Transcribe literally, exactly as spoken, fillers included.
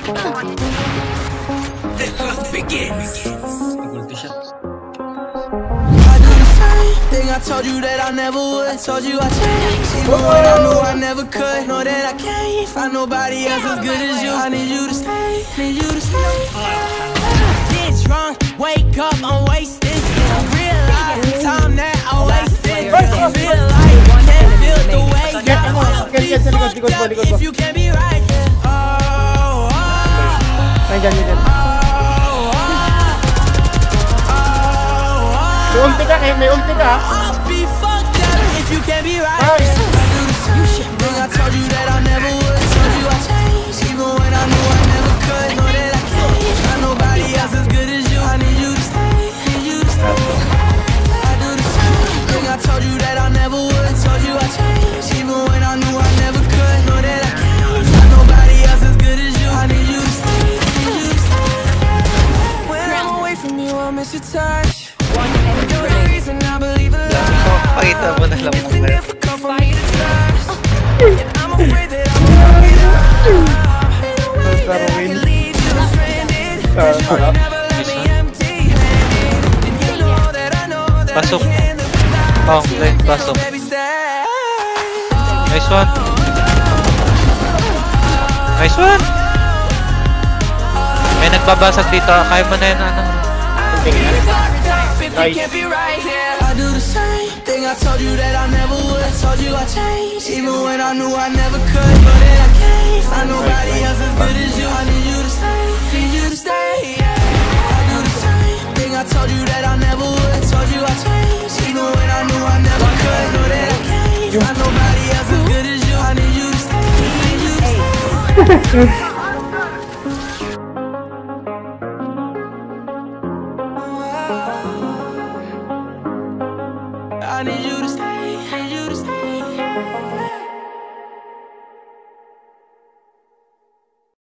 The hunt begins. Thing I told you that I never would. Told you I changed, even when I knew I never could. Know that I can't find nobody else as good as you. I need you to stay, need you to stay. Get drunk, wake up, I'm wasted. Realize the time that I wasted. I feel like I can't feel the way I feel. Be fucked up if you can't be right. Oh, oh, oh. May ulti ka, may ulti ka. I'll be fucked up if you can't be right. I do the same thing I told you that I never would. Told you I changed, even when I knew I never could. Know that I can't find nobody else as good as you. I need you to stay, need you to stay. I do the same thing I told you that I never would. Told you I changed, even when I knew I never could. Know that I can't find nobody else as good as you. I need you to stay, need you to stay. When I'm away from you, I miss your touch. Pakita mo na lang mo na. Pasok. Oh, okay, pasok. Nice one. Nice one. May nagbabasag dito. Kaya mo na yun, ano? Nice. I do the same thing I told you that I never would. Told you I changed, even when I knew I never could. But then I can't find nobody else as good as you. I need you to stay, need you to stay. I do the same thing I told you that I never would. Told you I changed, even when I knew I never could. Know that I can't find nobody else as good as you. I need you to stay, need you to stay. I need you to stay, need you to stay.